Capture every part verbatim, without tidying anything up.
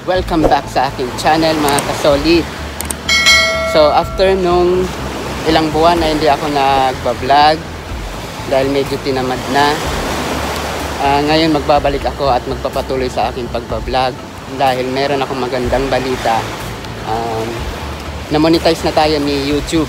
Welcome back sa aking channel mga kasolid. So after nung ilang buwan na hindi ako nagbablog dahil medyo tinamad na, uh, ngayon magbabalik ako at magpapatuloy sa aking pagbablog dahil meron akong magandang balita. um, Na-monetize na tayo ni YouTube.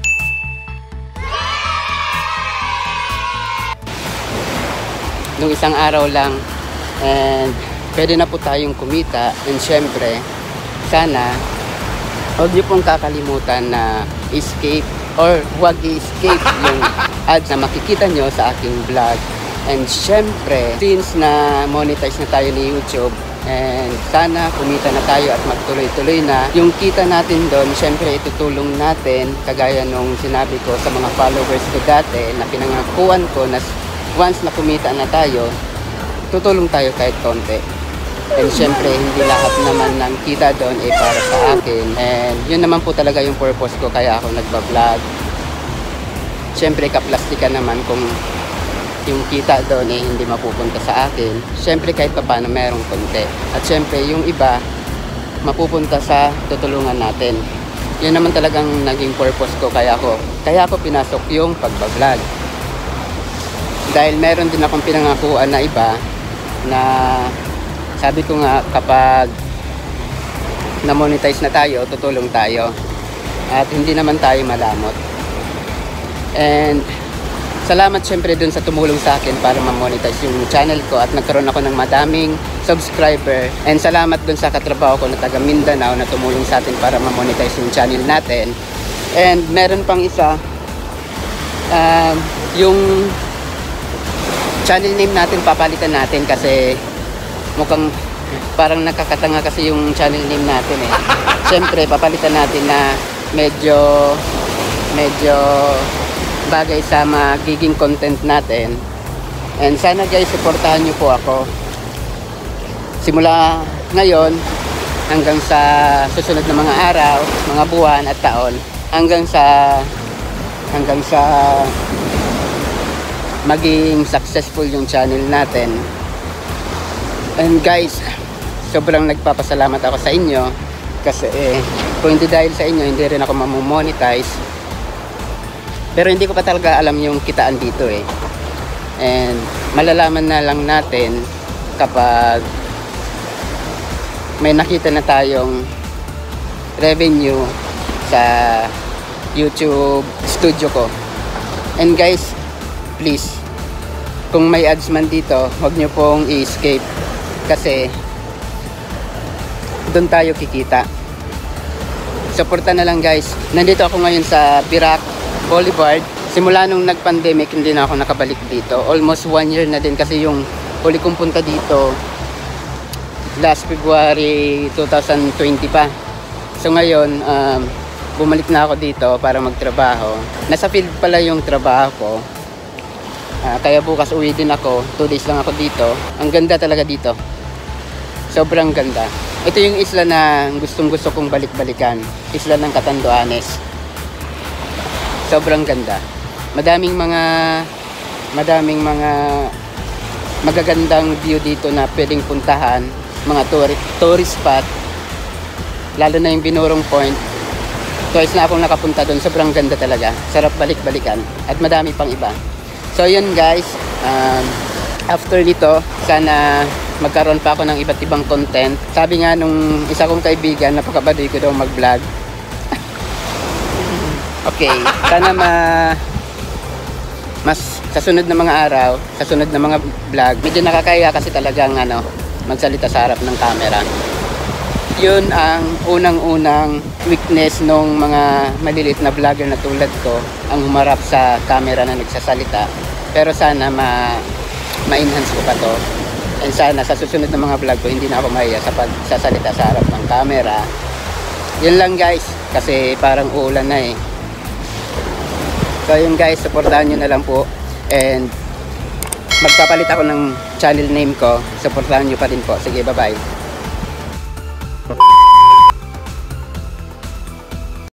Nung isang araw lang, and pwede na po tayong kumita. And syempre, sana huwag niyo pong kakalimutan na escape or huwag i-escape yung ads na makikita nyo sa aking vlog. And syempre, since na monetize na tayo ni YouTube, and sana kumita na tayo at magtuloy-tuloy na yung kita natin doon, syempre itutulong natin kagaya nung sinabi ko sa mga followers ko dati na pinangakuan ko na once na kumita na tayo, tutulong tayo kahit konti. And syempre, hindi lahat naman ng kita doon ay para sa akin. And yun naman po talaga yung purpose ko kaya ako nagbablog. Syempre, kaplastikan naman kung yung kita doon ay hindi mapupunta sa akin. Syempre, kahit pa paano merong konti. At syempre, yung iba, mapupunta sa tutulungan natin. Yun naman talagang naging purpose ko kaya ako. Kaya ako pinasok yung pagbablog. Dahil meron din akong pinangakuan na iba na sabi ko nga, kapag na-monetize na tayo, tutulong tayo. At hindi naman tayo malamot. And salamat syempre dun sa tumulong sa akin para ma-monetize yung channel ko at nagkaroon ako ng madaming subscriber. And salamat dun sa katrabaho ko na taga Mindanao na tumulong sa atin para ma-monetize yung channel natin. And meron pang isa, uh, yung channel name natin papalitan natin kasi mukhang parang nakakatanga kasi yung channel name natin eh. Siyempre, papalitan natin na medyo medyo bagay sa magiging content natin. And sana guys, supportahan nyo po ako. Simula ngayon hanggang sa susunod na mga araw, mga buwan at taon, hanggang sa hanggang sa maging successful yung channel natin. And guys, sobrang nagpapasalamat ako sa inyo kasi eh, kung hindi dahil sa inyo, hindi rin ako mamomonetize. Pero hindi ko pa talaga alam yung kitaan dito eh. And malalaman na lang natin kapag may nakita na tayong revenue sa YouTube studio ko. And guys, please, kung may ads man dito, huwag nyo pong i-escape. Kasi doon tayo kikita. Suporta na lang guys. Nandito ako ngayon sa Birac Boulevard. Simula nung nag-pandemic, hindi na ako nakabalik dito. Almost one year na din kasi yung huli kong punta dito last February twenty twenty pa. So ngayon, um, bumalik na ako dito para magtrabaho. Nasa field pala yung trabaho ko. Uh, kaya bukas uwi din ako. Two days lang ako dito. Ang ganda talaga dito. Sobrang ganda. Ito yung isla na gustong gusto kong balik-balikan. Isla ng Catanduanes. Sobrang ganda. Madaming mga madaming mga magagandang view dito na pwedeng puntahan. Mga tourist, tourist spot. Lalo na yung Binurong Point. Twice na akong nakapunta doon. Sobrang ganda talaga. Sarap balik-balikan. At madami pang iba. So yun guys, um, after nito, sana magkaroon pa ako ng iba't ibang content. Sabi nga nung isa kong kaibigan, napakabaduy ko daw mag-vlog. Okay, sana ma mas sa sunod na mga araw, sa sunod na mga vlog, medyo nakakaya kasi talagang ano, magsalita sa harap ng camera. Yun ang unang-unang weakness nung mga maliliit na vlogger na tulad ko, ang humarap sa camera na nagsasalita. Pero sana ma ma-enhance ko pa to. And sana sa susunod na mga vlog ko, hindi na ako mahiya sa pagsasalita sa harap ng camera. Yun lang guys, kasi parang uulan na eh. So yun guys, supportahan nyo na lang po. And magpapalit ako ng channel name ko. Supportahan nyo pa din po. Sige, bye bye.